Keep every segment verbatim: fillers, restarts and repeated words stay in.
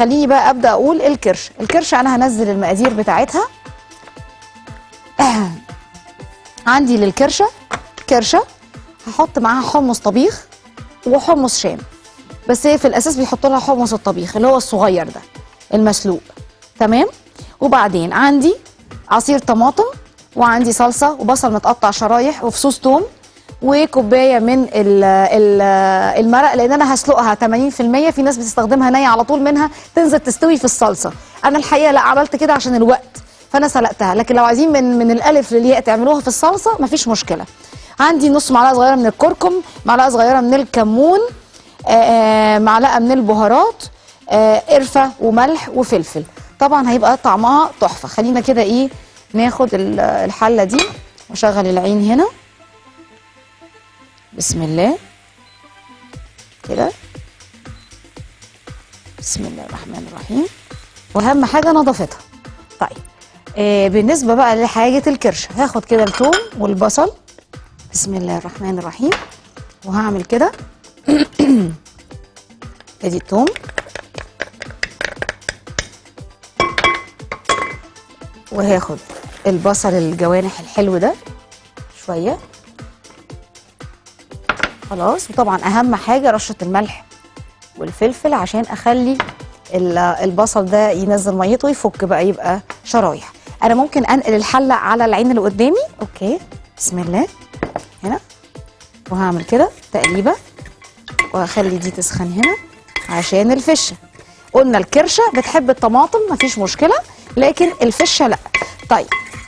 خليني بقى ابدا اقول الكرشه. الكرشه انا هنزل المقادير بتاعتها. عندي للكرشه كرشه هحط معاها حمص طبيخ وحمص شام، بس هي في الاساس بيحطوا لها حمص الطبيخ اللي هو الصغير ده المسلوق. تمام. وبعدين عندي عصير طماطم، وعندي صلصه وبصل متقطع شرايح وفصوص ثوم، وكوبايه من المرق، لان انا هسلقها ثمانين في المية. في ناس بتستخدمها نيه على طول منها تنزل تستوي في الصلصه، انا الحقيقه لا، عملت كده عشان الوقت فانا سلقتها، لكن لو عايزين من من الالف للياء تعملوها في الصلصه مفيش مشكله. عندي نص معلقه صغيره من الكركم، معلقه صغيره من الكمون، آآ معلقه من البهارات، قرفه وملح وفلفل. طبعا هيبقى طعمها تحفه. خلينا كده ايه ناخد الحله دي واشغل العين هنا. بسم الله كده، بسم الله الرحمن الرحيم. واهم حاجه نظافتها. طيب آه بالنسبه بقى لحاجه الكرشه، هاخد كده الثوم والبصل، بسم الله الرحمن الرحيم، وهعمل كده ادي الثوم، وهاخد البصل الجوانح الحلو ده شويه خلاص. وطبعا اهم حاجه رشه الملح والفلفل عشان اخلي البصل ده ينزل ميته ويفك بقى يبقى شرايح. انا ممكن انقل الحله على العين اللي قدامي. اوكي بسم الله هنا، وهعمل كده تقليبه وهخلي دي تسخن هنا عشان الفشه. قلنا الكرشه بتحب الطماطم مفيش مشكله، لكن الفشه لا. طيب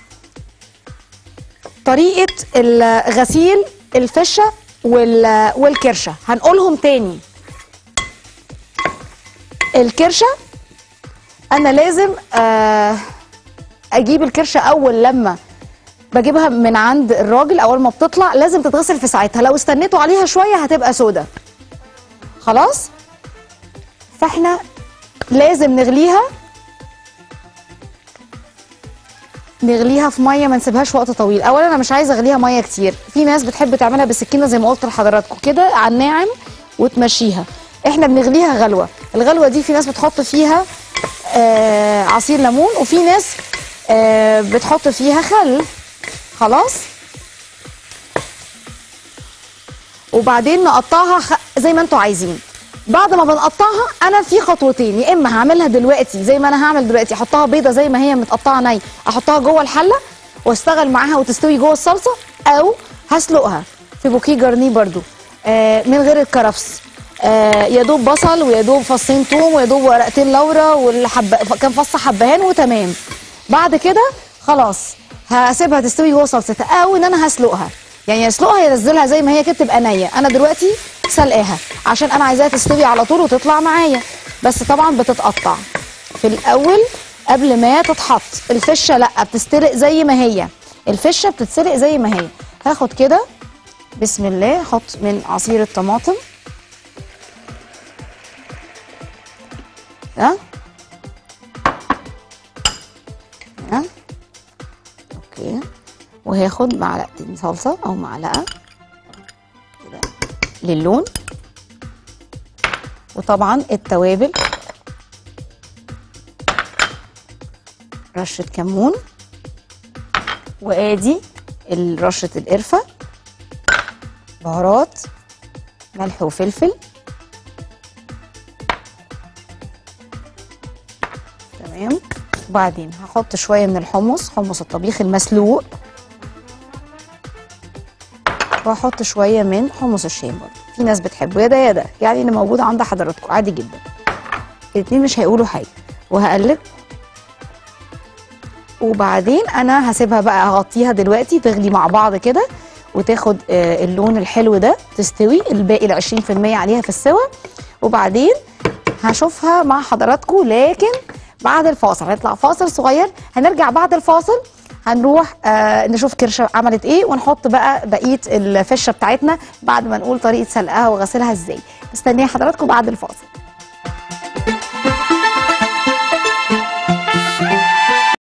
طريقه غسيل الفشه والكرشه هنقولهم تاني. الكرشه انا لازم اجيب الكرشه اول لما بجيبها من عند الراجل، اول ما بتطلع لازم تتغسل في ساعتها، لو استنيتوا عليها شويه هتبقى سودا خلاص. فاحنا لازم نغليها نغليها في ميه، ما نسيبهاش وقت طويل. اولا انا مش عايزه اغليها ميه كتير، في ناس بتحب تعملها بالسكينه زي ما قلت لحضراتكم كده على الناعم وتمشيها. احنا بنغليها غلوه. الغلوه دي في ناس بتحط فيها آه عصير ليمون، وفي ناس آه بتحط فيها خل خلاص. وبعدين نقطعها زي ما انتوا عايزين. بعد ما بنقطعها انا في خطوتين، يا اما هعملها دلوقتي زي ما انا هعمل دلوقتي، احطها بيضه زي ما هي متقطعه ني، احطها جوه الحله واشتغل معاها وتستوي جوه الصلصه، او هسلقها في بوكيه جرنيه برده آه من غير الكرفس، آه يا دوب بصل ويا دوب فصين ثوم ويا دوب ورقتين لورا والحب كام فص حبهان وتمام. بعد كده خلاص هسيبها تستوي جوه صلصتها، او ان انا هسلقها، يعني اسلقها ينزلها زي ما هي كده تبقى نيه. انا دلوقتي سلقاها عشان انا عايزاها تستوي على طول وتطلع معايا، بس طبعا بتتقطع في الاول قبل ما تتحط. الفشه لا، بتستلق زي ما هي، الفشه بتتسلق زي ما هي. هاخد كده بسم الله، احط من عصير الطماطم ده ده اوكي، وهاخد معلقتين صلصه او معلقه كده للون، وطبعا التوابل رشه كمون، وادي رشه القرفه، بهارات ملح وفلفل تمام. وبعدين هحط شويه من الحمص، حمص الطبيخ المسلوق، وهحط شويه من حمص الشام برضه. في ناس بتحبه يا ده يا ده، يعني اللي موجود عند حضراتكم عادي جدا، الاتنين مش هيقولوا حاجه. وهقلب، وبعدين انا هسيبها بقى، هغطيها دلوقتي تغلي مع بعض كده وتاخد آه اللون الحلو ده، تستوي الباقي ال عشرين في المية عليها في السوا، وبعدين هشوفها مع حضراتكم. لكن بعد الفاصل هنطلع فاصل صغير، هنرجع بعد الفاصل هنروح آه نشوف كرشه عملت ايه، ونحط بقى بقيه الفشه بتاعتنا بعد ما نقول طريقه سلقها وغسلها ازاي. مستنيه حضراتكم بعد الفاصل.